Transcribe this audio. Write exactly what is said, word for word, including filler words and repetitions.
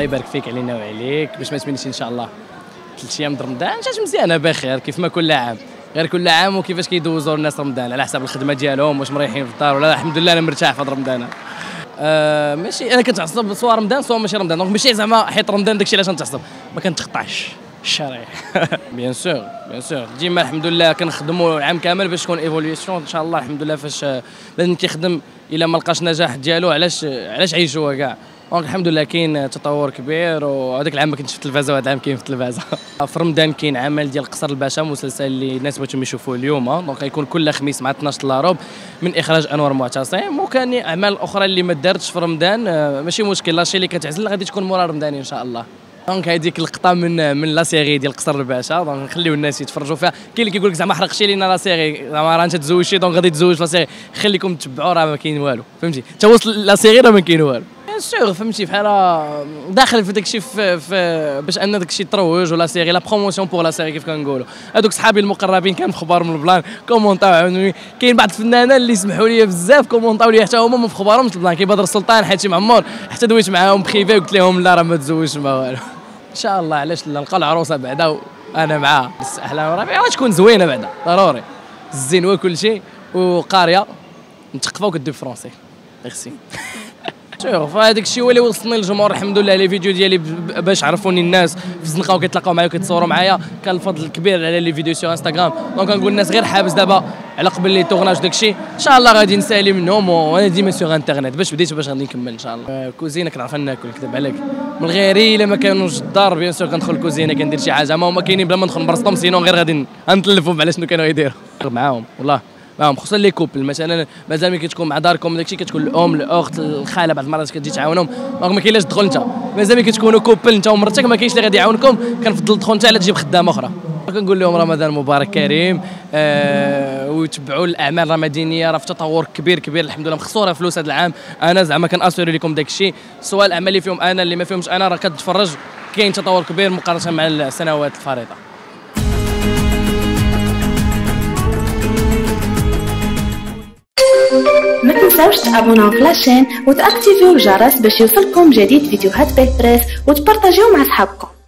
الله يبارك فيك علينا وعليك باش ما تمنيش ان شاء الله ثلاث ايام د رمضان جات مزيانه بخير كيف ما كل عام، غير كل عام وكيفاش كيدوزوا الناس رمضان على حسب الخدمه ديالهم، واش مريحين في الدار ولا. الحمد لله انا مرتاح في هذا رمضان. آه ماشي انا كنتعصب سواء رمضان سواء ماشي رمضان، دونك ماشي زعما حيت رمضان داكشي علاش نتعصب، ما كنتقطعش الشرايح. بيان سور بيان سور ديما الحمد لله كنخدموا العام كامل باش تكون ايفوليوشن ان شاء الله. الحمد لله فاش لازم كيخدم الا ما لقاش نجاح ديالو علاش علاش عيشوها كاع. دونك الحمد لله كاين تطور كبير، وهذاك العام ما كنتش في التلفازه وهذا العام كاين في التلفازه. في رمضان كاين عمل ديال قصر الباشا، مسلسل اللي الناس بغيتهم يشوفوه اليوم، دونك غيكون كل خميس مع اثناش الا ربع من اخراج انور معتصم. وكان اعمال اخرى اللي ما دارتش في رمضان ماشي مشكل، لاشي اللي كتعزل غادي تكون مورا رمضان ان شاء الله. دونك هذيك اللقطه من من لا سيري ديال قصر الباشا، دونك نخليو الناس يتفرجوا فيها. كاين اللي كيقول لك زعما حرقتي لينا لا سيري، زعما راه انت تزوجتي دونك غادي تزوج لا سيري، خليكم تتبعوا راه ما كاين والو، فهمتي؟ حتى وصل لا سيري راه ما كاين والو. بيان سور فهمتي بحال داخل في داكشي في, في باش ان داكشي تروج ولا سيري لا بروموسيون بور لا سيري كيف كنقولوا. هذوك صحابي المقربين كانوا مخبار من البلان كومونطاو عاونوني. كاين بعض الفنانين اللي سمحوا لي بزاف كومونطاو لي حتى هما ما مخبرهمش البلان، كي بدر السلطان حاتم معمر حتى دويت معاهم بخيفه وقلت لهم لا راه ما تزوجش ما والو. ان شاء الله علاش لا نلقى العروسه بعدا وانا معاها. بس احلام ربيعه وتكون زوينه بعدا ضروري، الزين وكل شيء وقاريه متقفه وكدوي فرونسي. ميرسي. شوف هذاك الشيء هو اللي وصلني للجمهور الحمد لله. لي فيديو ديالي باش عرفوني الناس في الزنقه وكيتلاقاو معايا وكيتصوروا معايا، كان الفضل كبير على لي فيديو سور انستغرام. دونك كنقول الناس غير حابس دابا على قبل لي تورناج داك الشيء ان شاء الله غادي نسالي منهم، وانا ديما سور انترنت باش بديت باش غادي نكمل ان شاء الله. كوزينه كنعرف ناكل نكذب عليك من غيري الا ما كانوش الدار بيان سور كندخل الكوزينه كندير شي حاجه، ما هما كاينين بلا ما ندخل نبرسطهم سينو غير غادي نتلفهم على شنو كانوا يديروا معاهم والله معاهم. خصوصا لي كوبل مثلا مازال ملي كتكون مع داركم داكشي كتكون الام الاخت الخاله بعض المرات كتجي تعاونهم، دونك ما كاينلاش تدخل انت مازال ملي كتكونوا كوبل انت ومرتك ما كاينش اللي غادي يعاونكم، كنفضل تدخل انت على تجيب خدامه اخرى. كنقول لهم رمضان مبارك كريم، آه ويتبعوا الاعمال الرمضانيه راه في تطور كبير كبير الحمد لله. مخسوره فلوس هذا العام، انا زعما كناسوري لكم داك الشيء، سواء الاعمال اللي فيهم انا اللي ما فيهمش انا راه كتفرج كاين تطور كبير مقارنه مع السنوات الفريطه. ما تنساوش تابوناو في لاشين وتاكتيفيو الجرس باش يوصلكم جديد فيديوهات بالبريس وتبارطاجيو مع صحابكم.